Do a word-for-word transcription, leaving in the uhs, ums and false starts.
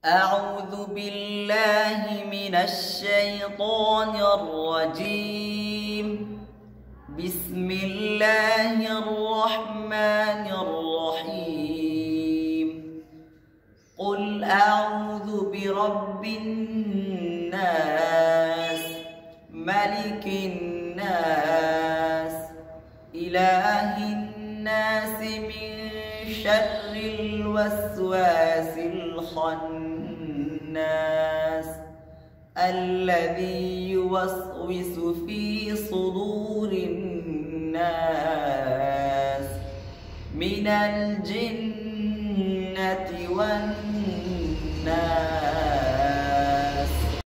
أعوذ بالله من الشيطان الرجيم. بسم الله الرحمن الرحيم. قل أعوذ برب الناس، ملك الناس، إله الناس، من شر الوسواس الخناس الذي يوسوس في صدور الناس من الجنة